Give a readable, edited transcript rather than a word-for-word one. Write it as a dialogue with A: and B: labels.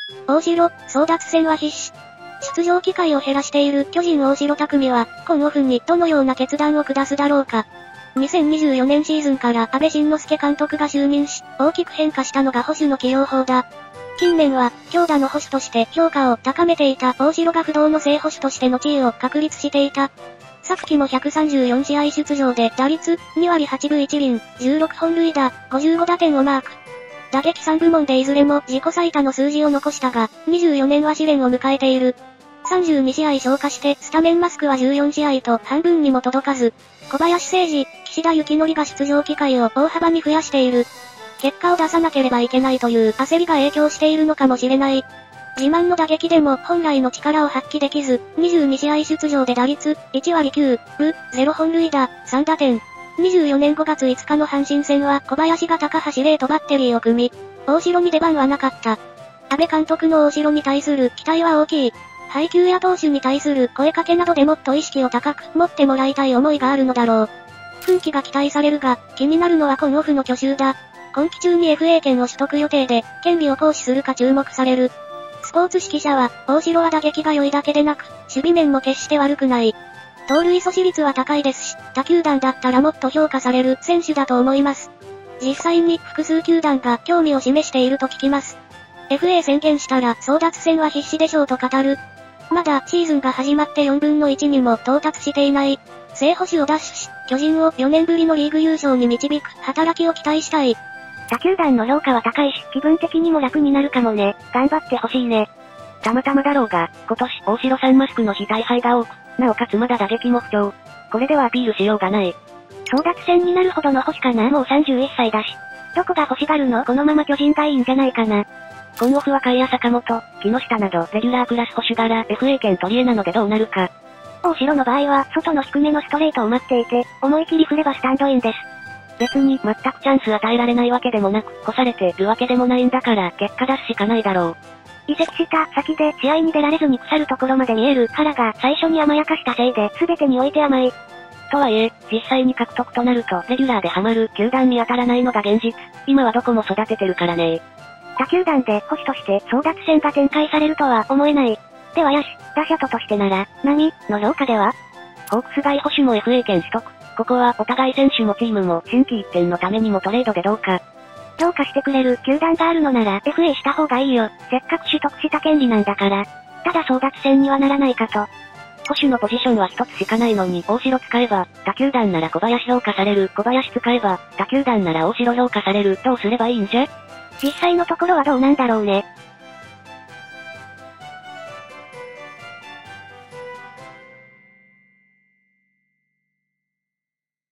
A: 大城、争奪戦は必至。出場機会を減らしている巨人大城匠は、今オフにどのような決断を下すだろうか。2024年シーズンから安倍晋之助監督が就任し、大きく変化したのが保守の起用法だ。近年は、強打の保守として評価を高めていた大城が不動の正保守としての地位を確立していた。昨季も134試合出場で打率2割8分1厘、16本塁打、55打点をマーク。打撃3部門でいずれも自己最多の数字を残したが、24年は試練を迎えている。32試合消化してスタメンマスクは14試合と半分にも届かず、小林誠司、岸田幸則が出場機会を大幅に増やしている。結果を出さなければいけないという焦りが影響しているのかもしれない。自慢の打撃でも本来の力を発揮できず、22試合出場で打率1割9分、0本塁打、3打点。24年5月5日の阪神戦は小林が高橋礼とバッテリーを組み、大城に出番はなかった。安倍監督の大城に対する期待は大きい。配球や投手に対する声かけなどでもっと意識を高く持ってもらいたい思いがあるのだろう。奮起が期待されるが、気になるのは今オフの去就だ。今季中に FA 権を取得予定で、権利を行使するか注目される。スポーツ指揮者は、大城は打撃が良いだけでなく、守備面も決して悪くない。盗塁阻止率は高いですし、他球団だったらもっと評価される選手だと思います。実際に複数球団が興味を示していると聞きます。FA 宣言したら争奪戦は必至でしょうと語る。まだシーズンが始まって4分の1にも到達していない。正捕手を奪取し、巨人を4年ぶりのリーグ優勝に導く働きを期待したい。
B: 他球団の評価は高いし、気分的にも楽になるかもね。頑張ってほしいね。たまたまだろうが、今年、大城さんマスクの非大敗が多く、なおかつまだ打撃も不調。これではアピールしようがない。
A: 争奪戦になるほどの星かな。もう31歳だし。どこが欲しがるの？このまま巨人がいいんじゃないかな。
B: 今オフは甲斐や坂本、木下など、レギュラープラス保守柄 FA 権取り柄なのでどうなるか。
A: 大城の場合は、外の低めのストレートを待っていて、思い切り振ればスタンドインです。
B: 別に全くチャンス与えられないわけでもなく、越されてるわけでもないんだから、結果出すしかないだろう。
A: 移籍した先で試合に出られずに腐るところまで見える原が最初に甘やかしたせいで全てにおいて甘い。
B: とはいえ、実際に獲得となるとレギュラーでハマる球団見当たらないのが現実。今はどこも育ててるからね。
A: 他球団で保守として争奪戦が展開されるとは思えない。では野手、打者としてなら、何の評価では？
B: ホークス外保守も FA 権取得。ここはお互い選手もチームも心機一転のためにもトレードでどうか。
A: 評価してくれる球団があるのなら FA した方がいいよ。せっかく取得した権利なんだから。ただ争奪戦にはならないかと。
B: 保守のポジションは一つしかないのに大城使えば、他球団なら小林評価される。小林使えば、他球団なら大城評価される。どうすればいいんじゃ？
A: 実際のところはどうなんだろうね。